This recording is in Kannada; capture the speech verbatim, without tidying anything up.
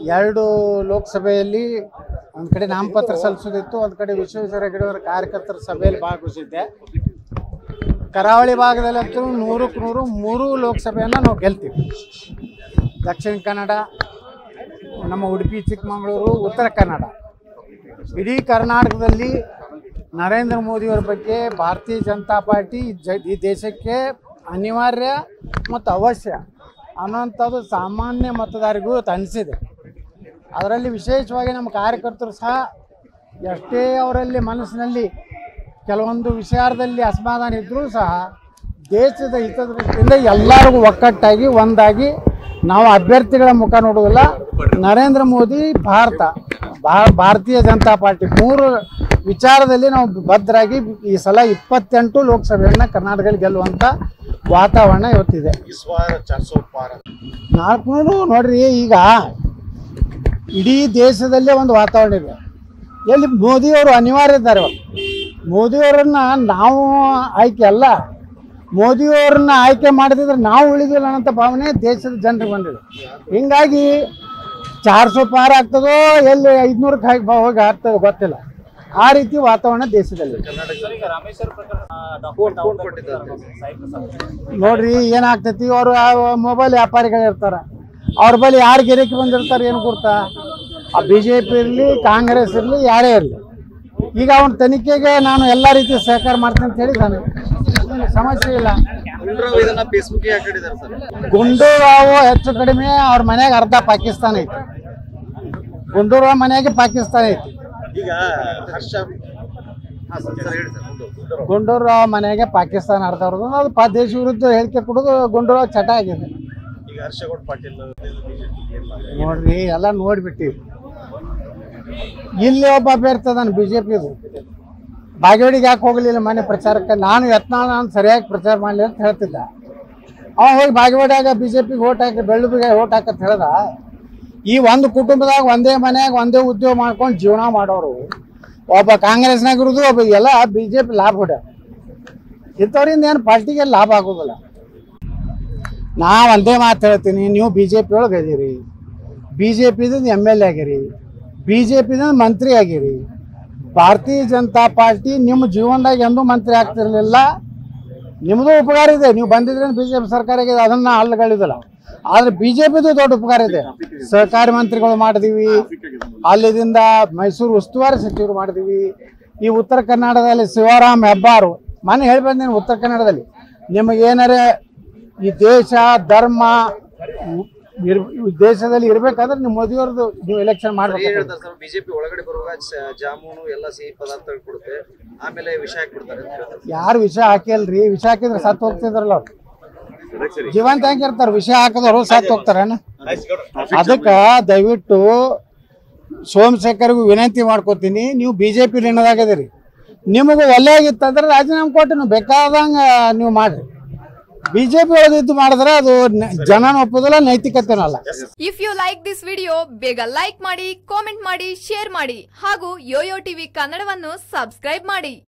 ಎರಡು ಲೋಕಸಭೆಯಲ್ಲಿ ಒಂದು ಕಡೆ ನಾಮಪತ್ರ ಸಲ್ಲಿಸೋದಿತ್ತು, ಒಂದು ಕಡೆ ವಿಶ್ವೇಶ್ವರ ಹೆಗಡೆ ಅವರ ಕಾರ್ಯಕರ್ತರ ಸಭೆಯಲ್ಲಿ ಭಾಗವಹಿಸಿದ್ದೆ. ಕರಾವಳಿ ಭಾಗದಲ್ಲಂತೂ ನೂರಕ್ಕೆ ನೂರು ಮೂರು ಲೋಕಸಭೆಯನ್ನು ನಾವು ಗೆಲ್ತೀವಿ. ದಕ್ಷಿಣ ಕನ್ನಡ, ನಮ್ಮ ಉಡುಪಿ ಚಿಕ್ಕಮಗಳೂರು, ಉತ್ತರ ಕನ್ನಡ, ಇಡೀ ಕರ್ನಾಟಕದಲ್ಲಿ ನರೇಂದ್ರ ಮೋದಿಯವರ ಬಗ್ಗೆ ಭಾರತೀಯ ಜನತಾ ಪಾರ್ಟಿ ಜ ಈ ದೇಶಕ್ಕೆ ಅನಿವಾರ್ಯ ಮತ್ತು ಅವಶ್ಯ ಅನ್ನೋಂಥದ್ದು ಸಾಮಾನ್ಯ ಮತದಾರರಿಗೂ ಅನಿಸಿದೆ. ಅದರಲ್ಲಿ ವಿಶೇಷವಾಗಿ ನಮ್ಮ ಕಾರ್ಯಕರ್ತರು ಸಹ ಎಷ್ಟೇ ಅವರಲ್ಲಿ ಮನಸ್ಸಿನಲ್ಲಿ ಕೆಲವೊಂದು ವಿಚಾರದಲ್ಲಿ ಅಸಮಾಧಾನ ಇದ್ದರೂ ಸಹ ದೇಶದ ಹಿತದ ದೃಷ್ಟಿಯಿಂದ ಎಲ್ಲರಿಗೂ ಒಕ್ಕಟ್ಟಾಗಿ ಒಂದಾಗಿ ನಾವು ಅಭ್ಯರ್ಥಿಗಳ ಮುಖ ನೋಡೋದಿಲ್ಲ. ನರೇಂದ್ರ ಮೋದಿ, ಭಾರತ, ಭಾರತೀಯ ಜನತಾ ಪಾರ್ಟಿ ಮೂರು ವಿಚಾರದಲ್ಲಿ ನಾವು ಭದ್ರಾಗಿ ಈ ಸಲ ಇಪ್ಪತ್ತೆಂಟು ಲೋಕಸಭೆಯನ್ನು ಕರ್ನಾಟಕದಲ್ಲಿ ಗೆಲ್ಲುವಂಥ ವಾತಾವರಣ ಇವತ್ತಿದೆ. ನಾಲ್ಕುನೂರು ನೋಡ್ರಿ, ಈಗ ಇಡೀ ದೇಶದಲ್ಲೇ ಒಂದು ವಾತಾವರಣ ಇದೆ. ಎಲ್ಲಿ ಮೋದಿಯವರು ಅನಿವಾರ್ಯ ಇದ್ದಾರೆ. ಮೋದಿಯವರನ್ನ ನಾವು ಆಯ್ಕೆ ಅಲ್ಲ, ಮೋದಿಯವರನ್ನ ಆಯ್ಕೆ ಮಾಡದಿದ್ರೆ ನಾವು ಉಳಿದಿಲ್ಲ ಅನ್ನೋಂಥ ಭಾವನೆ ದೇಶದ ಜನರಿಗೆ ಬಂದಿದೆ. ಹಿಂಗಾಗಿ ಚಾರ್ ಸೋ ಪಾರ್ ಆಗ್ತದೋ ಎಲ್ಲಿ ಐದುನೂರಕ್ಕೆ ಹೋಗಿ ಆಗ್ತದೋ ಗೊತ್ತಿಲ್ಲ. ಆ ರೀತಿ ವಾತಾವರಣ ದೇಶದಲ್ಲಿ ನೋಡ್ರಿ ಏನಾಗ್ತೈತಿ. ಅವರು ಮೊಬೈಲ್ ವ್ಯಾಪಾರಿಗಳು ಇರ್ತಾರ, ಅವ್ರ ಬಳಿ ಯಾರು ಗಿರಾಕಿ ಬಂದಿರ್ತಾರೆ ಏನು ಗೊತ್ತಾ? ಆ ಬಿ ಜೆ ಪಿ ಇರಲಿ, ಕಾಂಗ್ರೆಸ್ ಇರಲಿ, ಯಾರೇ ಇರಲಿ, ಈಗ ಅವನ ತನಿಖೆಗೆ ನಾನು ಎಲ್ಲ ರೀತಿ ಸಹಕಾರ ಮಾಡ್ತೀನಿ ಅಂತ ಹೇಳಿದ್ದಾನೆ. ಸಮಸ್ಯೆ ಇಲ್ಲ. ಗುಂಡೂರಾವ್ ಹೆಚ್ಚು ಕಡಿಮೆ ಅವ್ರ ಮನೆಯಾಗ ಅರ್ಧ ಪಾಕಿಸ್ತಾನ ಐತಿ. ಗುಂಡೂರಾವ್ ಮನೆಯಾಗೆ ಪಾಕಿಸ್ತಾನ ಐತಿ. ಗುಂಡೂರಾವ್ ಮನೆಯಾಗೆ ಪಾಕಿಸ್ತಾನ ಅರ್ಧ ಅವ್ರದ್ದು. ಅದು ಪ ದೇಶ ವಿರುದ್ಧ ಹೇಳಿಕೆ ಕೊಡೋದು ಗುಂಡೂರಾವ್ ಚಟ ಆಗಿದೆ. ನೋಡ್ರಿ ಎಲ್ಲ ನೋಡ್ಬಿಟ್ಟಿವಿ. ಇಲ್ಲಿ ಒಬ್ಬ ಅಭ್ಯರ್ಥಿ ಅದಾನ ಬಿ ಜೆ ಪಿದು, ಬಾಗೇವಾಡಿಗೆ ಯಾಕೆ ಹೋಗಲಿಲ್ಲ ಮನೆ ಪ್ರಚಾರಕ್ಕೆ? ನಾನು ಯತ್ನಾಳ್ ನಾನು ಸರಿಯಾಗಿ ಪ್ರಚಾರ ಮಾಡಲಿ ಅಂತ ಹೇಳ್ತಿದ್ದ. ಅವ ಹೋಗಿ ಬಾಗೇವಾಡಿಯಾಗ ಬಿ ಜೆ ಪಿಗೆ ಓಟ್ ಹಾಕಿ ಬೆಳ್ಳುಬಿಗೆ ಓಟ್ ಹಾಕಂತ ಹೇಳ್ದ. ಈ ಒಂದು ಕುಟುಂಬದಾಗ ಒಂದೇ ಮನ್ಯಾಗ ಒಂದೇ ಉದ್ಯೋಗ ಮಾಡ್ಕೊಂಡು ಜೀವನ ಮಾಡೋರು, ಒಬ್ಬ ಕಾಂಗ್ರೆಸ್ನಾಗ ಇರೋದು, ಒಬ್ಬ ಎಲ್ಲ ಬಿ ಜೆ ಪಿ ಲಾಭ ಹೊಡ್ಯ. ಇಂಥವ್ರಿಂದ ಏನು ಪಾರ್ಟಿಗೆ ಲಾಭ ಆಗೋದಿಲ್ಲ. ನಾ ಒಂದೇ ಮಾತು ಹೇಳ್ತೀನಿ, ನೀವು ಬಿ ಜೆ ಪಿ ಒಳಗೆ ಅದೀರಿ, ಬಿ ಜೆ ಪಿದಿಂದ ಎಮ್ ಎಲ್ ಎ ಆಗಿರಿ, ಬಿ ಜೆ ಪಿದಿಂದ ಮಂತ್ರಿ ಆಗಿರಿ. ಭಾರತೀಯ ಜನತಾ ಪಾರ್ಟಿ ನಿಮ್ಮ ಜೀವನದಾಗ ಎಂದೂ ಮಂತ್ರಿ ಆಗ್ತಿರ್ಲಿಲ್ಲ. ನಿಮ್ಮದು ಉಪಕಾರ ಇದೆ, ನೀವು ಬಂದಿದ್ರೆ ಬಿ ಜೆ ಪಿ ಸರ್ಕಾರ ಆಗಿದೆ, ಅದನ್ನು ಅಲ್ಲಗಳಿದಿಲ್ಲ. ಆದರೆ ಬಿ ಜೆ ಪಿದು ದೊಡ್ಡ ಉಪಕಾರ ಇದೆ. ಸಹಕಾರಿ ಮಂತ್ರಿಗಳು ಮಾಡಿದೀವಿ, ಅಲ್ಲಿದಿಂದ ಮೈಸೂರು ಉಸ್ತುವಾರಿ ಸಚಿವರು ಮಾಡಿದೀವಿ. ಈ ಉತ್ತರ ಕನ್ನಡದಲ್ಲಿ ಶಿವರಾಮ್ ಹೆಬ್ಬಾರು ಮನೆ ಹೇಳಿ ಬಂದೇನೆ. ಉತ್ತರ ಕನ್ನಡದಲ್ಲಿ ನಿಮಗೇನಾರೆ ಈ ದೇಶ ಧರ್ಮ ದೇಶದಲ್ಲಿ ಇರ್ಬೇಕಾದ್ರೆ ನೀವು ಮೋದಿಯವ್ರದ್ದು ನೀವು ಎಲೆಕ್ಷನ್ ಮಾಡ್ಬೇಕು. ಬಿಜೆಪಿ ಒಳಗಡೆ ಬರುವಾಗ ಜಾಮೂನು ಎಲ್ಲ ಸಿಹಿ ಪದಾರ್ಥ ಕೊಡುತ್ತೆ, ಆಮೇಲೆ ವಿಷ ಹಾಕ್ಬಿಡ್ತಾರೆ. ಯಾರು ವಿಷ ಹಾಕಿಲ್ರಿ? ವಿಷ ಹಾಕಿದ್ರೆ ಸತ್ತು ಹೋಗ್ತಿದ್ರಲ್ಲ ಅವ್ರು. ಜೀವಂತ ಹೆಂಗಿರ್ತಾರ? ವಿಷ ಹಾಕಿದವರು ಸತ್ತು ಹೋಗ್ತಾರೇನ? ಅದಕ್ಕ ದಯವಿಟ್ಟು ಸೋಮಶೇಖರ್ಗೂ ವಿನಂತಿ ಮಾಡ್ಕೋತೀನಿ, ನೀವು ಬಿ ಜೆ ಪಿ ಋಣದಾಗದಿರಿ. ನಿಮಗೂ ಒಳ್ಳೆಯಾಗಿತ್ತಂದ್ರೆ ರಾಜೀನಾಮೆ ಕೊಟ್ಟು ನೀವು ಬೇಕಾದಂಗ ನೀವು ಮಾಡ್ರಿ. ಬಿಜೆಪಿ ಒಳಗಿದ್ದು ಮಾಡಿದ್ರೆ ಅದು ಜನನ ಒಪ್ಪೋದಿಲ್ಲ, ನೈತಿಕತೆನೂ ಅಲ್ಲ. If you like this video ಬೇಗ ಲೈಕ್ ಮಾಡಿ, ಕಾಮೆಂಟ್ ಮಾಡಿ, ಶೇರ್ ಮಾಡಿ ಹಾಗೂ ಯೋಯೋ ಟಿವಿ ಕನ್ನಡವನ್ನು ಸಬ್ಸ್ಕ್ರೈಬ್ ಮಾಡಿ.